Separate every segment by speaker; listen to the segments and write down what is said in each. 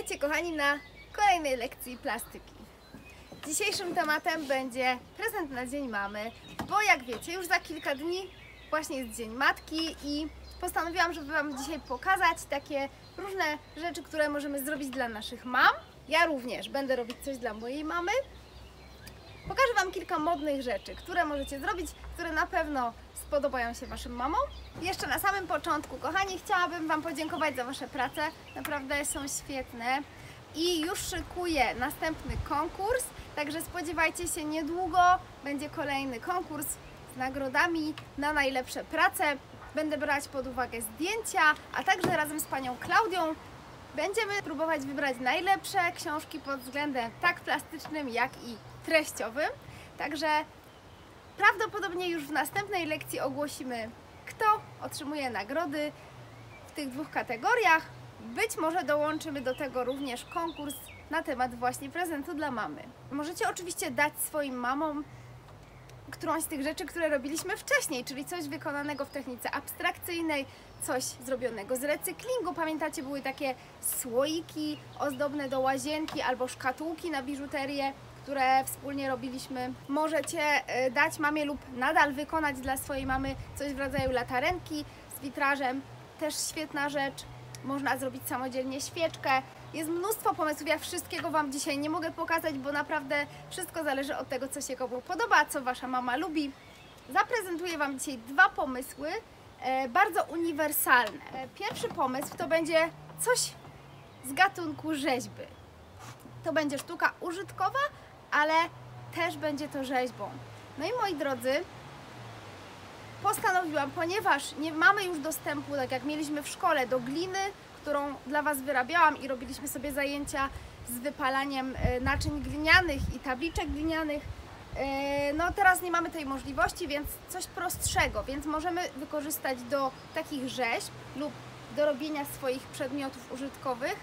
Speaker 1: Witajcie kochani na kolejnej lekcji plastyki. Dzisiejszym tematem będzie prezent na Dzień Mamy, bo jak wiecie, już za kilka dni właśnie jest Dzień Matki i postanowiłam, żeby Wam dzisiaj pokazać takie różne rzeczy, które możemy zrobić dla naszych mam. Ja również będę robić coś dla mojej mamy. Pokażę Wam kilka modnych rzeczy, które możecie zrobić, które na pewno spodobają się Waszym mamom. Jeszcze na samym początku, kochani, chciałabym Wam podziękować za Wasze prace. Naprawdę są świetne. I już szykuję następny konkurs, także spodziewajcie się, niedługo będzie kolejny konkurs z nagrodami na najlepsze prace. Będę brać pod uwagę zdjęcia, a także razem z panią Klaudią będziemy próbować wybrać najlepsze książki pod względem tak plastycznym, jak i treściowym. Także prawdopodobnie już w następnej lekcji ogłosimy, kto otrzymuje nagrody w tych dwóch kategoriach. Być może dołączymy do tego również konkurs na temat właśnie prezentu dla mamy. Możecie oczywiście dać swoim mamom którąś z tych rzeczy, które robiliśmy wcześniej, czyli coś wykonanego w technice abstrakcyjnej, coś zrobionego z recyklingu. Pamiętacie, były takie słoiki ozdobne do łazienki albo szkatułki na biżuterię, które wspólnie robiliśmy. Możecie dać mamie lub nadal wykonać dla swojej mamy coś w rodzaju latarenki z witrażem. Też świetna rzecz. Można zrobić samodzielnie świeczkę. Jest mnóstwo pomysłów, ja wszystkiego Wam dzisiaj nie mogę pokazać, bo naprawdę wszystko zależy od tego, co się komu podoba, co Wasza mama lubi. Zaprezentuję Wam dzisiaj dwa pomysły, bardzo uniwersalne. Pierwszy pomysł to będzie coś z gatunku rzeźby. To będzie sztuka użytkowa, ale też będzie to rzeźbą. No i moi drodzy, postanowiłam, ponieważ nie mamy już dostępu, tak jak mieliśmy w szkole, do gliny, którą dla Was wyrabiałam i robiliśmy sobie zajęcia z wypalaniem naczyń glinianych i tabliczek glinianych. No teraz nie mamy tej możliwości, więc coś prostszego, więc możemy wykorzystać do takich rzeźb lub do robienia swoich przedmiotów użytkowych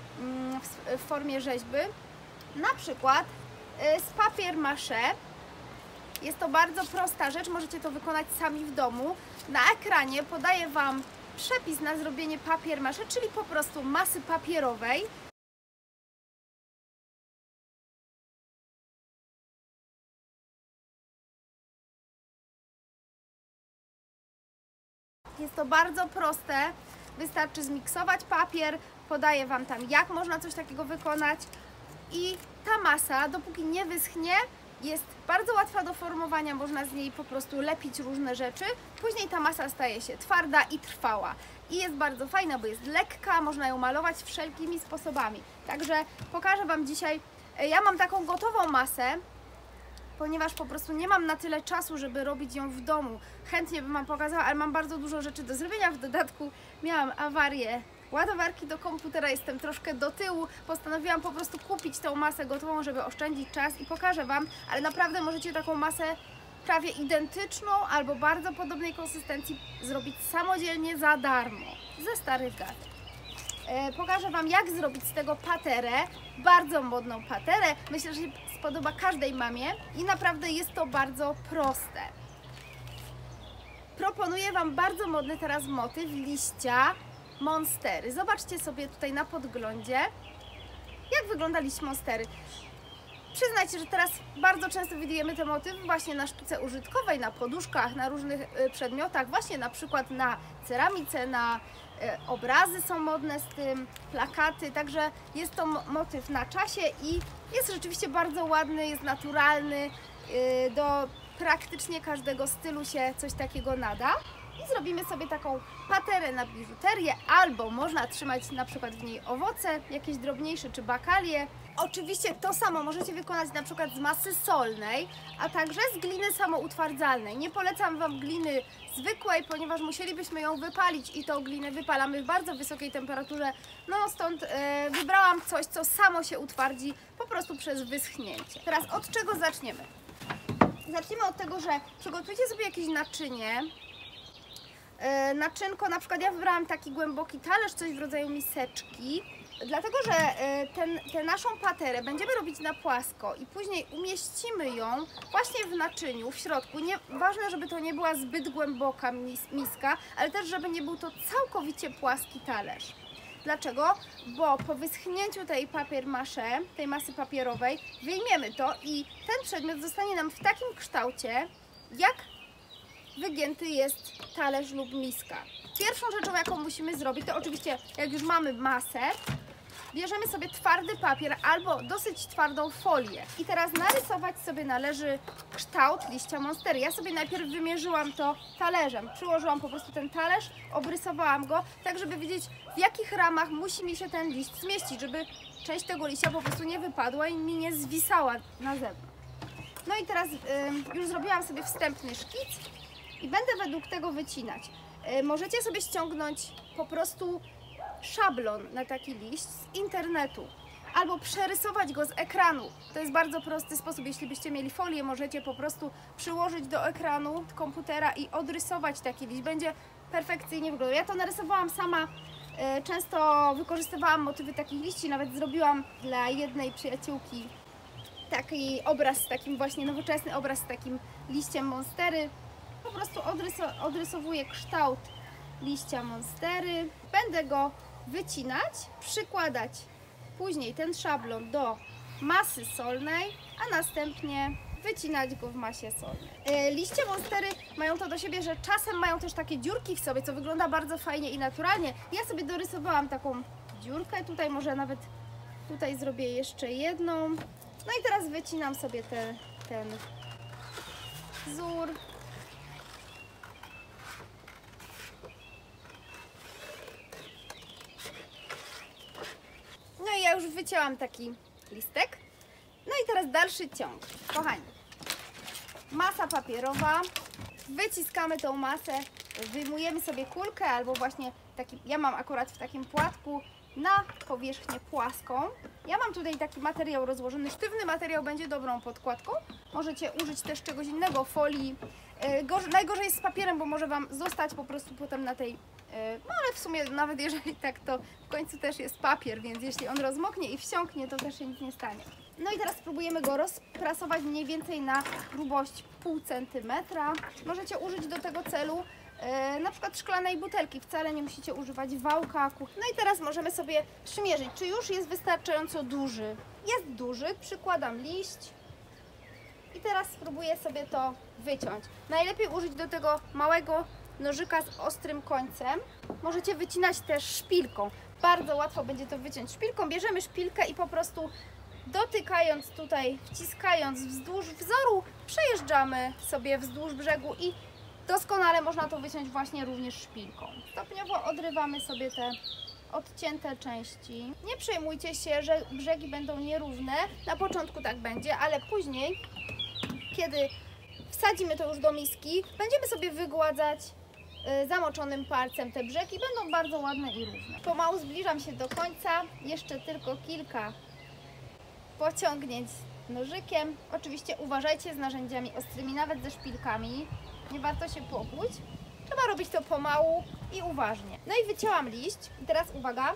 Speaker 1: w formie rzeźby. Na przykład z papier mâché. Jest to bardzo prosta rzecz, możecie to wykonać sami w domu. Na ekranie podaję Wam przepis na zrobienie papier mâché, czyli po prostu masy papierowej. Jest to bardzo proste, wystarczy zmiksować papier, podaję Wam tam, jak można coś takiego wykonać i ta masa, dopóki nie wyschnie, jest bardzo łatwa do formowania, można z niej po prostu lepić różne rzeczy. Później ta masa staje się twarda i trwała. I jest bardzo fajna, bo jest lekka, można ją malować wszelkimi sposobami. Także pokażę Wam dzisiaj, ja mam taką gotową masę, ponieważ po prostu nie mam na tyle czasu, żeby robić ją w domu. Chętnie bym Wam pokazała, ale mam bardzo dużo rzeczy do zrobienia. W dodatku miałam awarię ładowarki do komputera, jestem troszkę do tyłu. Postanowiłam po prostu kupić tą masę gotową, żeby oszczędzić czas i pokażę Wam, ale naprawdę możecie taką masę prawie identyczną albo bardzo podobnej konsystencji zrobić samodzielnie za darmo, ze starych gatek. Pokażę Wam, jak zrobić z tego paterę, bardzo modną paterę. Myślę, że się spodoba każdej mamie i naprawdę jest to bardzo proste. Proponuję Wam bardzo modny teraz motyw liścia monstery. Zobaczcie sobie tutaj na podglądzie, jak wygląda liść monstery. Przyznajcie, że teraz bardzo często widujemy te motywy właśnie na sztuce użytkowej, na poduszkach, na różnych przedmiotach, właśnie na przykład na ceramice, na obrazy są modne z tym, plakaty, także jest to motyw na czasie i jest rzeczywiście bardzo ładny, jest naturalny, do praktycznie każdego stylu się coś takiego nada. I zrobimy sobie taką paterę na biżuterię, albo można trzymać na przykład w niej owoce, jakieś drobniejsze czy bakalie. Oczywiście to samo możecie wykonać na przykład z masy solnej, a także z gliny samoutwardzalnej. Nie polecam Wam gliny zwykłej, ponieważ musielibyśmy ją wypalić i tą glinę wypalamy w bardzo wysokiej temperaturze. No stąd wybrałam coś, co samo się utwardzi po prostu przez wyschnięcie. Teraz od czego zaczniemy? Zaczniemy od tego, że przygotujcie sobie jakieś naczynie. Naczynko, na przykład ja wybrałam taki głęboki talerz, coś w rodzaju miseczki, dlatego że tę naszą paterę będziemy robić na płasko i później umieścimy ją właśnie w naczyniu, w środku. Ważne, żeby to nie była zbyt głęboka miska, ale też żeby nie był to całkowicie płaski talerz. Dlaczego? Bo po wyschnięciu tej papier-mâché, tej masy papierowej, wyjmiemy to i ten przedmiot zostanie nam w takim kształcie, jak wygięty jest talerz lub miska. Pierwszą rzeczą, jaką musimy zrobić, to oczywiście, jak już mamy masę, bierzemy sobie twardy papier albo dosyć twardą folię. I teraz narysować sobie należy kształt liścia monstery. Ja sobie najpierw wymierzyłam to talerzem. Przyłożyłam po prostu ten talerz, obrysowałam go, tak żeby wiedzieć, w jakich ramach musi mi się ten liść zmieścić, żeby część tego liścia po prostu nie wypadła i mi nie zwisała na zewnątrz. No i teraz już zrobiłam sobie wstępny szkic i będę według tego wycinać. Możecie sobie ściągnąć po prostu szablon na taki liść z internetu albo przerysować go z ekranu. To jest bardzo prosty sposób. Jeśli byście mieli folię, możecie po prostu przyłożyć do ekranu komputera i odrysować taki liść. Będzie perfekcyjnie wyglądał. Ja to narysowałam sama. Często wykorzystywałam motywy takich liści. Nawet zrobiłam dla jednej przyjaciółki taki obraz, takim właśnie nowoczesny obraz z takim liściem monstery. Po prostu odrysowuję kształt liścia monstery. Będę go wycinać, przykładać później ten szablon do masy solnej, a następnie wycinać go w masie solnej. Liście monstery mają to do siebie, że czasem mają też takie dziurki w sobie, co wygląda bardzo fajnie i naturalnie. Ja sobie dorysowałam taką dziurkę, tutaj może nawet tutaj zrobię jeszcze jedną. No i teraz wycinam sobie ten wzór. No i ja już wycięłam taki listek. No i teraz dalszy ciąg. Kochani, masa papierowa. Wyciskamy tą masę, wyjmujemy sobie kulkę albo właśnie taki, ja mam akurat w takim płatku na powierzchnię płaską. Ja mam tutaj taki materiał rozłożony. Sztywny materiał będzie dobrą podkładką. Możecie użyć też czegoś innego, folii. Najgorzej jest z papierem, bo może Wam zostać po prostu potem na tej... No ale w sumie nawet jeżeli tak, to w końcu też jest papier, więc jeśli on rozmoknie i wsiąknie, to też się nic nie stanie. No i teraz spróbujemy go rozprasować mniej więcej na grubość 0,5 centymetra. Możecie użyć do tego celu na przykład szklanej butelki, wcale nie musicie używać wałka. No i teraz możemy sobie przymierzyć, czy już jest wystarczająco duży. Jest duży, przykładam liść i teraz spróbuję sobie to wyciąć. Najlepiej użyć do tego małego nożyka z ostrym końcem. Możecie wycinać też szpilką. Bardzo łatwo będzie to wyciąć szpilką. Bierzemy szpilkę i po prostu dotykając tutaj, wciskając wzdłuż wzoru, przejeżdżamy sobie wzdłuż brzegu i doskonale można to wyciąć właśnie również szpilką. Stopniowo odrywamy sobie te odcięte części. Nie przejmujcie się, że brzegi będą nierówne. Na początku tak będzie, ale później, kiedy wsadzimy to już do miski, będziemy sobie wygładzać zamoczonym palcem te brzegi. Będą bardzo ładne i równe. Pomału zbliżam się do końca. Jeszcze tylko kilka pociągnięć nożykiem. Oczywiście uważajcie z narzędziami ostrymi, nawet ze szpilkami. Nie warto się pokłuć. Trzeba robić to pomału i uważnie. No i wycięłam liść. I teraz uwaga.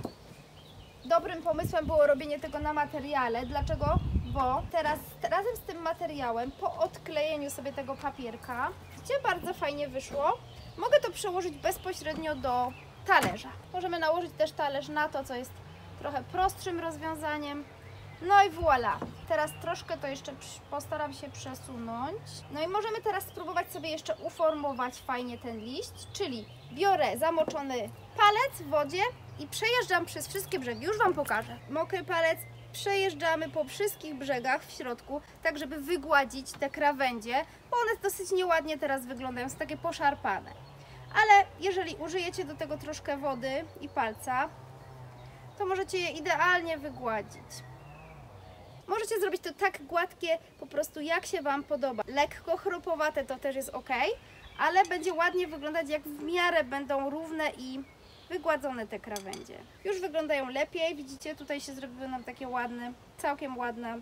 Speaker 1: Dobrym pomysłem było robienie tego na materiale. Dlaczego? Bo teraz razem z tym materiałem, po odklejeniu sobie tego papierka, gdzie bardzo fajnie wyszło, mogę to przełożyć bezpośrednio do talerza. Możemy nałożyć też talerz na to, co jest trochę prostszym rozwiązaniem. No i voilà. Teraz troszkę to jeszcze postaram się przesunąć. No i możemy teraz spróbować sobie jeszcze uformować fajnie ten liść, czyli biorę zamoczony palec w wodzie i przejeżdżam przez wszystkie brzegi. Już Wam pokażę. Mokry palec, przejeżdżamy po wszystkich brzegach w środku, tak żeby wygładzić te krawędzie, bo one dosyć nieładnie teraz wyglądają, są takie poszarpane. Ale jeżeli użyjecie do tego troszkę wody i palca, to możecie je idealnie wygładzić. Możecie zrobić to tak gładkie, po prostu jak się Wam podoba. Lekko chropowate to też jest ok, ale będzie ładnie wyglądać, jak w miarę będą równe i wygładzone te krawędzie. Już wyglądają lepiej, widzicie, tutaj się zrobiły nam takie ładne, całkiem ładna,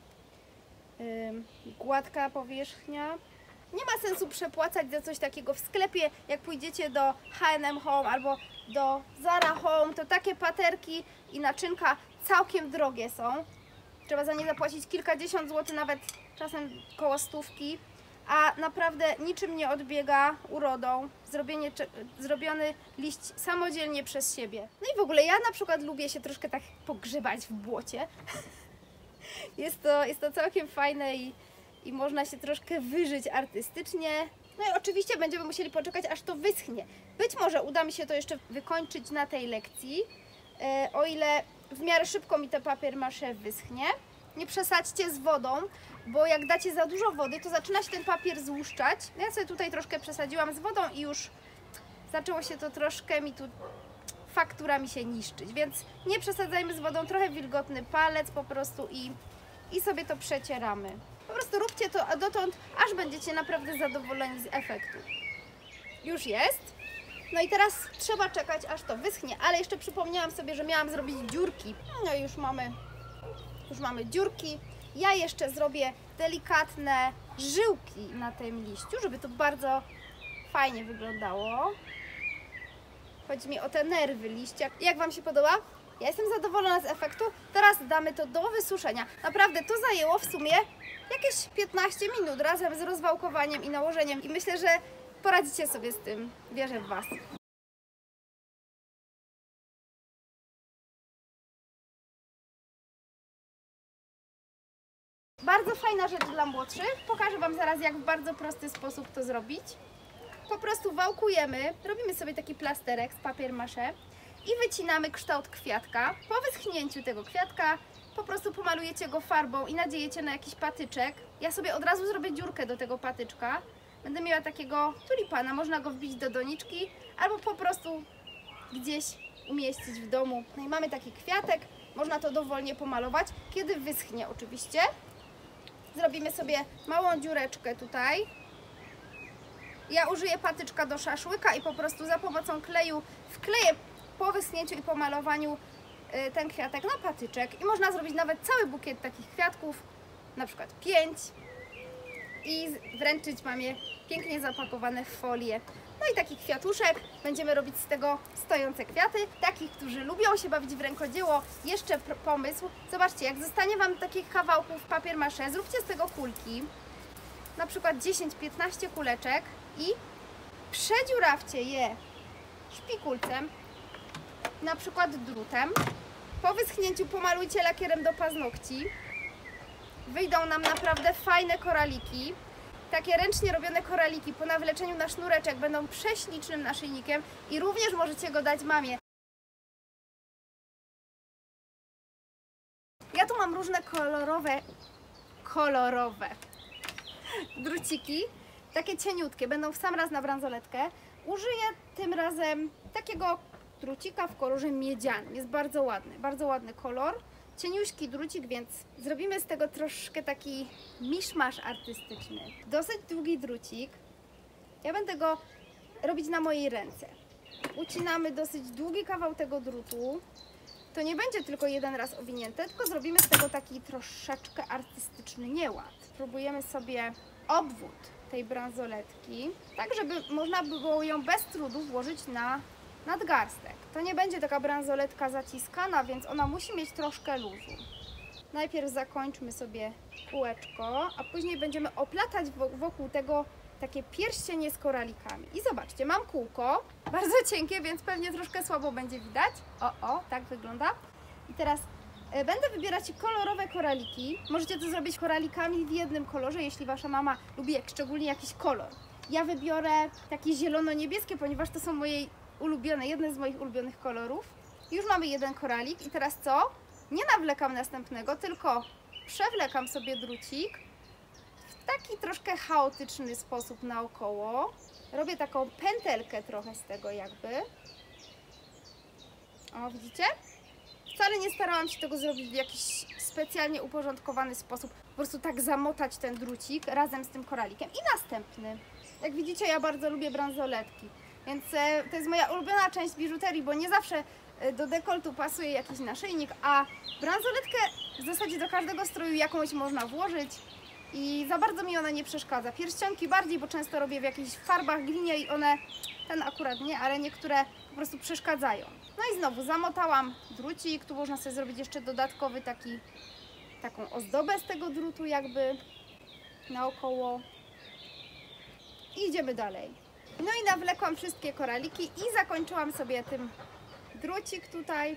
Speaker 1: gładka powierzchnia. Nie ma sensu przepłacać za coś takiego w sklepie. Jak pójdziecie do H&M Home albo do Zara Home, to takie paterki i naczynka całkiem drogie są. Trzeba za nie zapłacić kilkadziesiąt złotych, nawet czasem koło stówki. a naprawdę niczym nie odbiega urodą, zrobiony liść samodzielnie przez siebie. No i w ogóle ja na przykład lubię się troszkę tak pogrzebać w błocie. Jest to całkiem fajne i można się troszkę wyżyć artystycznie. No i oczywiście będziemy musieli poczekać, aż to wyschnie. Być może uda mi się to jeszcze wykończyć na tej lekcji, o ile w miarę szybko mi to papier mâché wyschnie. Nie przesadźcie z wodą, bo jak dacie za dużo wody, to zaczyna się ten papier złuszczać. Ja sobie tutaj troszkę przesadziłam z wodą i już zaczęło się to troszkę mi tu faktura mi się niszczyć, więc nie przesadzajmy z wodą, trochę wilgotny palec po prostu i sobie to przecieramy. Po prostu róbcie to dotąd, aż będziecie naprawdę zadowoleni z efektu. Już jest. No i teraz trzeba czekać, aż to wyschnie, ale jeszcze przypomniałam sobie, że miałam zrobić dziurki. No i już mamy dziurki. Ja jeszcze zrobię delikatne żyłki na tym liściu, żeby to bardzo fajnie wyglądało. Chodzi mi o te nerwy liścia. Jak Wam się podoba? Ja jestem zadowolona z efektu. Teraz damy to do wysuszenia. Naprawdę to zajęło w sumie jakieś 15 minut razem z rozwałkowaniem i nałożeniem. I myślę, że poradzicie sobie z tym. Wierzę w Was. Bardzo fajna rzecz dla młodszych. Pokażę Wam zaraz, jak w bardzo prosty sposób to zrobić. Po prostu wałkujemy, robimy sobie taki plasterek z papier mâché i wycinamy kształt kwiatka. Po wyschnięciu tego kwiatka po prostu pomalujecie go farbą i nadziejecie na jakiś patyczek. Ja sobie od razu zrobię dziurkę do tego patyczka. Będę miała takiego tulipana, można go wbić do doniczki albo po prostu gdzieś umieścić w domu. No i mamy taki kwiatek, można to dowolnie pomalować, kiedy wyschnie oczywiście. Zrobimy sobie małą dziureczkę tutaj. Ja użyję patyczka do szaszłyka i po prostu za pomocą kleju wkleję po wyschnięciu i pomalowaniu ten kwiatek na patyczek. I można zrobić nawet cały bukiet takich kwiatków, na przykład 5 i wręczyć mamie pięknie zapakowane w folię. No i taki kwiatuszek, będziemy robić z tego stojące kwiaty. Takich, którzy lubią się bawić w rękodzieło, jeszcze pomysł. Zobaczcie, jak zostanie Wam takich kawałków papier mâché, zróbcie z tego kulki, na przykład 10-15 kuleczek i przedziurawcie je szpikulcem, na przykład drutem. Po wyschnięciu pomalujcie lakierem do paznokci. Wyjdą nam naprawdę fajne koraliki. Takie ręcznie robione koraliki po nawleczeniu na sznureczek będą prześlicznym naszyjnikiem i również możecie go dać mamie. Ja tu mam różne kolorowe druciki, takie cieniutkie, będą w sam raz na bransoletkę. Użyję tym razem takiego drucika w kolorze miedzianym, jest bardzo ładny kolor. Cieniuśki drucik, więc zrobimy z tego troszkę taki miszmasz artystyczny. Dosyć długi drucik. Ja będę go robić na mojej ręce. Ucinamy dosyć długi kawał tego drutu. To nie będzie tylko jeden raz owinięte, tylko zrobimy z tego taki troszeczkę artystyczny nieład. Spróbujemy sobie obwód tej bransoletki, tak żeby można było ją bez trudu włożyć na nadgarstek. To nie będzie taka bransoletka zaciskana, więc ona musi mieć troszkę luzu. Najpierw zakończmy sobie kółeczko, a później będziemy oplatać wokół tego takie pierścienie z koralikami. I zobaczcie, mam kółko, bardzo cienkie, więc pewnie troszkę słabo będzie widać. Tak wygląda. I teraz będę wybierać kolorowe koraliki. Możecie to zrobić koralikami w jednym kolorze, jeśli Wasza mama lubi szczególnie jakiś kolor. Ja wybiorę takie zielono-niebieskie, ponieważ to są jedne z moich ulubionych kolorów. Już mamy jeden koralik i teraz co? Nie nawlekam następnego, tylko przewlekam sobie drucik w taki troszkę chaotyczny sposób naokoło. Robię taką pętelkę trochę z tego jakby. O, widzicie? Wcale nie starałam się tego zrobić w jakiś specjalnie uporządkowany sposób. Po prostu tak zamotać ten drucik razem z tym koralikiem. I następny. Jak widzicie, ja bardzo lubię bransoletki. Więc to jest moja ulubiona część biżuterii, bo nie zawsze do dekoltu pasuje jakiś naszyjnik, a bransoletkę w zasadzie do każdego stroju jakąś można włożyć i za bardzo mi ona nie przeszkadza. Pierścionki bardziej, bo często robię w jakichś farbach, glinie i one, ten akurat nie, ale niektóre po prostu przeszkadzają. No i znowu zamotałam drucik, tu można sobie zrobić jeszcze dodatkowy taką ozdobę z tego drutu jakby naokoło. I idziemy dalej. No i nawlekłam wszystkie koraliki i zakończyłam sobie tym drucik tutaj.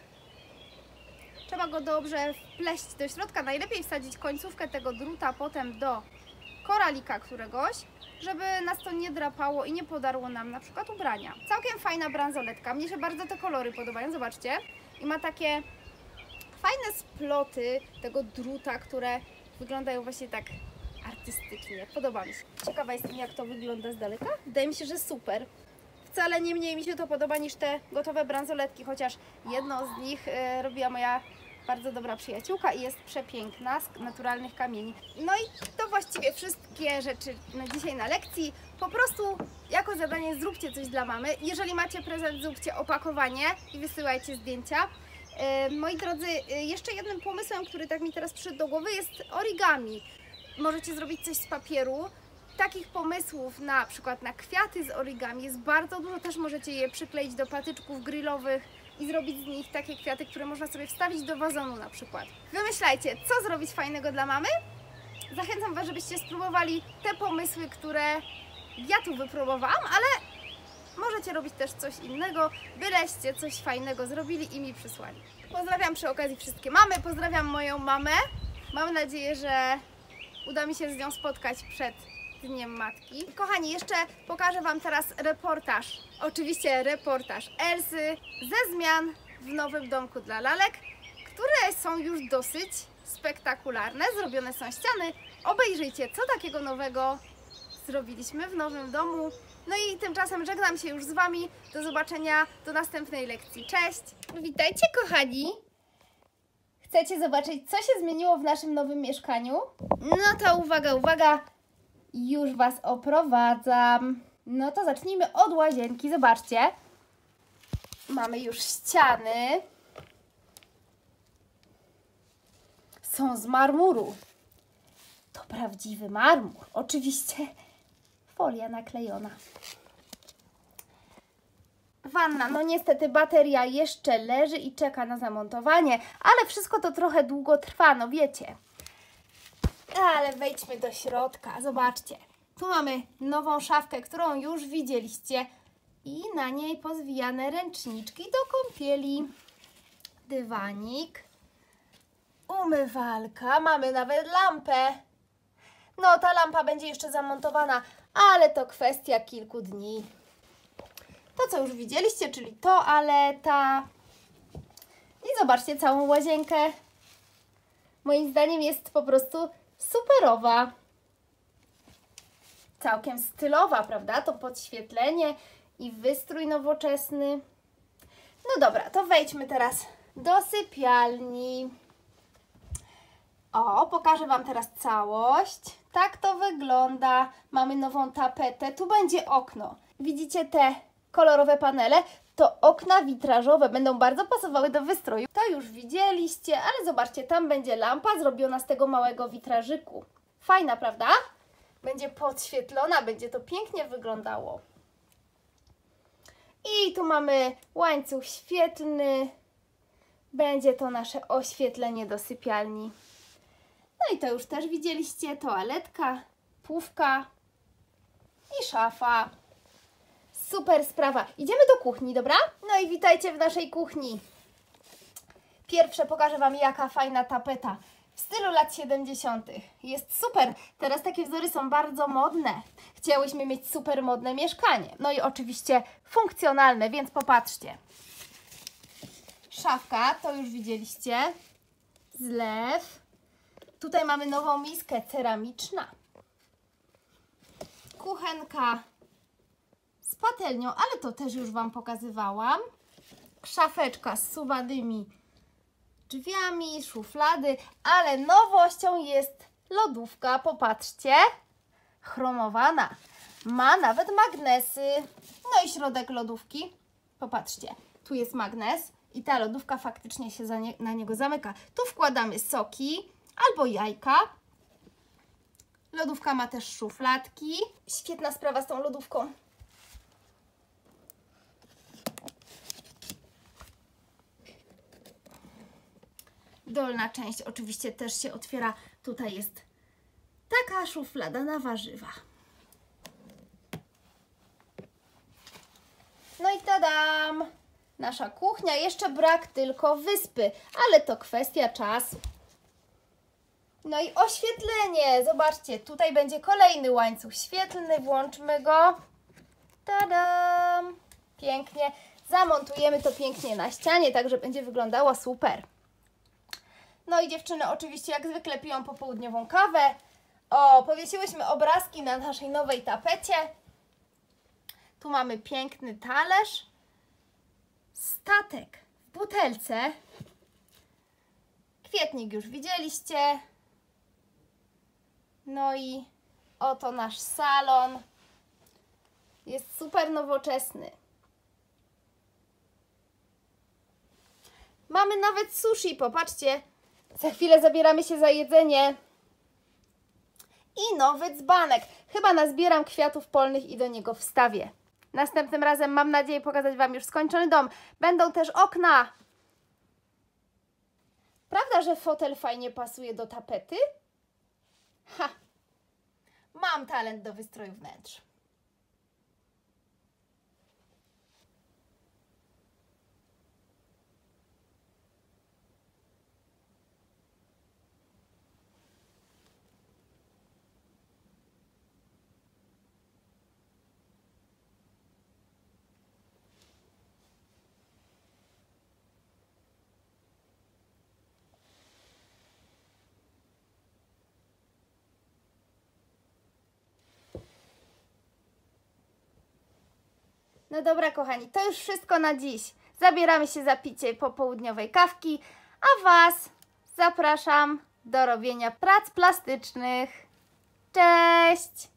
Speaker 1: Trzeba go dobrze wpleść do środka. Najlepiej wsadzić końcówkę tego druta potem do koralika któregoś, żeby nas to nie drapało i nie podarło nam na przykład ubrania. Całkiem fajna bransoletka. Mnie się bardzo te kolory podobają, zobaczcie. I ma takie fajne sploty tego druta, które wyglądają właśnie tak artystycznie. Podoba mi się. Ciekawa jestem, jak to wygląda z daleka. Wydaje mi się, że super. Wcale nie mniej mi się to podoba niż te gotowe bransoletki, chociaż jedną z nich robiła moja bardzo dobra przyjaciółka i jest przepiękna, z naturalnych kamieni. No i to właściwie wszystkie rzeczy na dzisiaj na lekcji. Po prostu jako zadanie zróbcie coś dla mamy. Jeżeli macie prezent, zróbcie opakowanie i wysyłajcie zdjęcia. Moi drodzy, jeszcze jednym pomysłem, który tak mi teraz przyszedł do głowy, jest origami. Możecie zrobić coś z papieru. Takich pomysłów na przykład na kwiaty z origami jest bardzo dużo. Też możecie je przykleić do patyczków grillowych i zrobić z nich takie kwiaty, które można sobie wstawić do wazonu na przykład. Wymyślajcie, co zrobić fajnego dla mamy. Zachęcam Was, żebyście spróbowali te pomysły, które ja tu wypróbowałam, ale możecie robić też coś innego, byleście coś fajnego zrobili i mi przysłali. Pozdrawiam przy okazji wszystkie mamy, pozdrawiam moją mamę. Mam nadzieję, że uda mi się z nią spotkać przed Dniem Matki. Kochani, jeszcze pokażę Wam teraz reportaż, oczywiście reportaż Elsy ze zmian w nowym domku dla lalek, które są już dosyć spektakularne, zrobione są ściany. Obejrzyjcie, co takiego nowego zrobiliśmy w nowym domu. No i tymczasem żegnam się już z Wami. Do zobaczenia do następnej lekcji. Cześć! Witajcie, kochani! Chcecie zobaczyć, co się zmieniło w naszym nowym mieszkaniu? No to uwaga, uwaga! Już Was oprowadzam. No to zacznijmy od łazienki. Zobaczcie. Mamy już ściany. Są z marmuru. To prawdziwy marmur. Oczywiście folia naklejona. Wanna, no niestety bateria jeszcze leży i czeka na zamontowanie, ale wszystko to trochę długo trwa, no wiecie. Ale wejdźmy do środka, zobaczcie. Tu mamy nową szafkę, którą już widzieliście i na niej pozwijane ręczniczki do kąpieli. Dywanik, umywalka, mamy nawet lampę. No ta lampa będzie jeszcze zamontowana, ale to kwestia kilku dni. To, co już widzieliście, czyli toaleta. I zobaczcie całą łazienkę. Moim zdaniem jest po prostu superowa. Całkiem stylowa, prawda? To podświetlenie i wystrój nowoczesny. No dobra, to wejdźmy teraz do sypialni. O, pokażę Wam teraz całość. Tak to wygląda. Mamy nową tapetę. Tu będzie okno. Widzicie te kolorowe panele? To okna witrażowe. Będą bardzo pasowały do wystroju. To już widzieliście, ale zobaczcie, tam będzie lampa zrobiona z tego małego witrażyku. Fajna, prawda? Będzie podświetlona, będzie to pięknie wyglądało. I tu mamy łańcuch świetlny. Będzie to nasze oświetlenie do sypialni. No i to już też widzieliście, toaletka, pufka i szafa. Super sprawa. Idziemy do kuchni, dobra? No i witajcie w naszej kuchni. Pierwsze pokażę Wam, jaka fajna tapeta. W stylu lat 70. Jest super. Teraz takie wzory są bardzo modne. Chciałyśmy mieć super modne mieszkanie. No i oczywiście funkcjonalne, więc popatrzcie. Szafka, to już widzieliście. Zlew. Tutaj mamy nową miskę ceramiczna. Kuchenka z patelnią, ale to też już Wam pokazywałam. Szafeczka z suwanymi drzwiami, szuflady, ale nowością jest lodówka, popatrzcie, chromowana. Ma nawet magnesy. No i środek lodówki, popatrzcie, tu jest magnes i ta lodówka faktycznie się na niego zamyka. Tu wkładamy soki albo jajka. Lodówka ma też szufladki. Świetna sprawa z tą lodówką. Dolna część oczywiście też się otwiera. Tutaj jest taka szuflada na warzywa. No i tadam! Nasza kuchnia. Jeszcze brak tylko wyspy, ale to kwestia czasu. No i oświetlenie. Zobaczcie, tutaj będzie kolejny łańcuch świetlny. Włączmy go. Tadam! Pięknie. Zamontujemy to pięknie na ścianie, tak że będzie wyglądało super. No i dziewczyny oczywiście jak zwykle piją popołudniową kawę. O, powiesiłyśmy obrazki na naszej nowej tapecie. Tu mamy piękny talerz. Statek w butelce. Kwietnik już widzieliście. No i oto nasz salon. Jest super nowoczesny. Mamy nawet sushi, popatrzcie. Za chwilę zabieramy się za jedzenie. I nowy dzbanek. Chyba nazbieram kwiatów polnych i do niego wstawię. Następnym razem mam nadzieję pokazać Wam już skończony dom. Będą też okna. Prawda, że fotel fajnie pasuje do tapety? Ha! Mam talent do wystroju wnętrz. No dobra, kochani, to już wszystko na dziś. Zabieramy się za picie popołudniowej kawki, a Was zapraszam do robienia prac plastycznych. Cześć!